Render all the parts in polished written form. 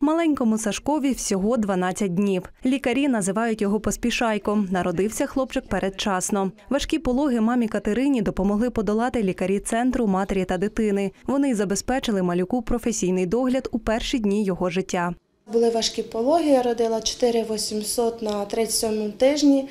Маленькому Сашкові всього 12 днів. Лікарі називають його поспішайком. Народився хлопчик передчасно. Важкі пологи мамі Катерині допомогли подолати лікарі Центру матері та дитини. Вони й забезпечили малюку професійний догляд у перші дні його життя. Були важкі пологи, я родила 4800 на 37-му тижні.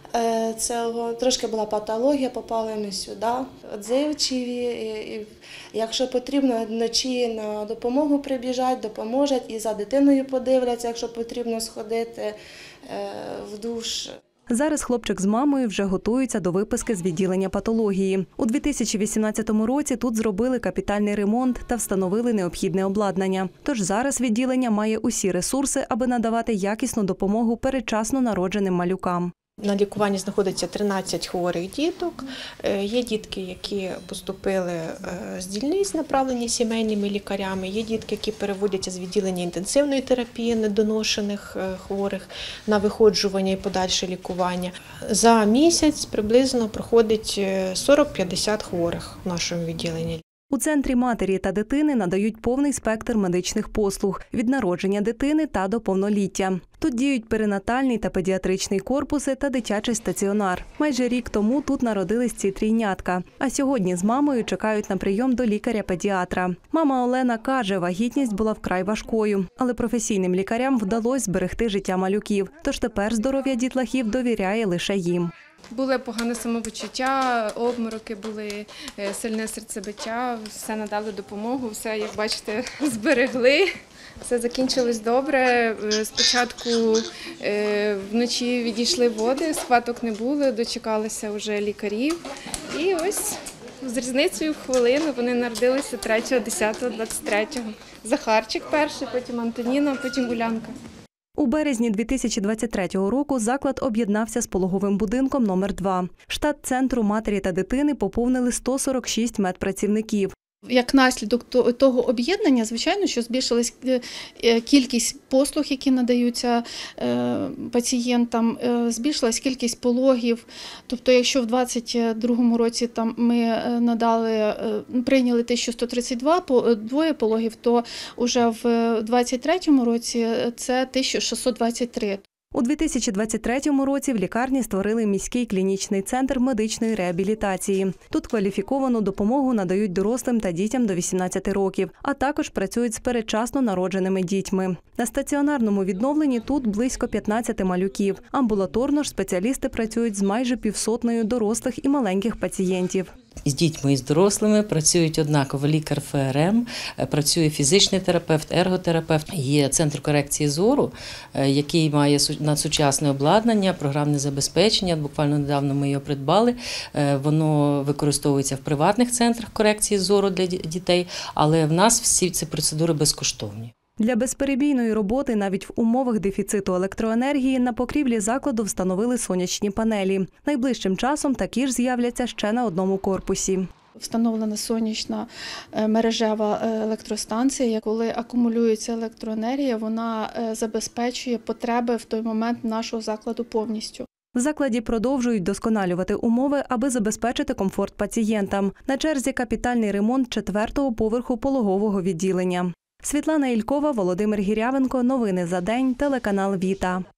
Трошки була патологія, попали ми сюди, відзивчиві. І якщо потрібно, вночі на допомогу прибіжать, допоможуть і за дитиною подивляться, якщо потрібно сходити в душ. Зараз хлопчик з мамою вже готуються до виписки з відділення патології. У 2018 році тут зробили капітальний ремонт та встановили необхідне обладнання. Тож зараз відділення має усі ресурси, аби надавати якісну допомогу передчасно народженим малюкам. На лікуванні знаходиться 13 хворих діток. Є дітки, які поступили з дільниць, направлені сімейними лікарями. Є дітки, які переводяться з відділення інтенсивної терапії недоношених хворих на виходжування і подальше лікування. За місяць приблизно проходить 40-50 хворих в нашому відділенні. У Центрі матері та дитини надають повний спектр медичних послуг – від народження дитини та до повноліття. Тут діють перинатальний та педіатричний корпуси та дитячий стаціонар. Майже рік тому тут народились ці трійнятка. А сьогодні з мамою чекають на прийом до лікаря-педіатра. Мама Олена каже, вагітність була вкрай важкою. Але професійним лікарям вдалося зберегти життя малюків. Тож тепер здоров'я дітлахів довіряє лише їм. Були погане самопочуття, обмороки були, сильне серцебиття, все надали допомогу, все, як бачите, зберегли. Все закінчилось добре. Спочатку вночі відійшли води, схваток не було, дочекалися вже лікарів. І ось з різницею в хвилину вони народилися 3.10.23. Захарчик перший, потім Антоніна, потім Улянка. У березні 2023 року заклад об'єднався з пологовим будинком номер 2. Штат Центру матері та дитини поповнили 146 медпрацівників. Як наслідок того об'єднання, звичайно, що збільшилась кількість послуг, які надаються пацієнтам, збільшилась кількість пологів. Тобто, якщо в 2022 році ми прийняли 1132 пологів, то вже в 2023 році це 1623. У 2023 році в лікарні створили міський клінічний центр медичної реабілітації. Тут кваліфіковану допомогу надають дорослим та дітям до 18 років, а також працюють з передчасно народженими дітьми. На стаціонарному відновленні тут близько 15 малюків. Амбулаторно ж спеціалісти працюють з майже 500 дорослих і маленьких пацієнтів. З дітьми і з дорослими працюють однаково лікар ФРМ, працює фізичний терапевт, ерготерапевт. Є центр корекції зору, який має надсучасне обладнання, програмне забезпечення. Буквально недавно ми його придбали. Воно використовується в приватних центрах корекції зору для дітей, але в нас всі ці процедури безкоштовні. Для безперебійної роботи навіть в умовах дефіциту електроенергії на покрівлі закладу встановили сонячні панелі. Найближчим часом такі ж з'являться ще на одному корпусі. Встановлена сонячна мережева електростанція. Коли акумулюється електроенергія, вона забезпечує потреби в той момент нашого закладу повністю. В закладі продовжують досконалювати умови, аби забезпечити комфорт пацієнтам. На черзі капітальний ремонт 4-го поверху пологового відділення. Світлана Ількова, Володимир Гірявенко. Новини за день. Телеканал «Віта».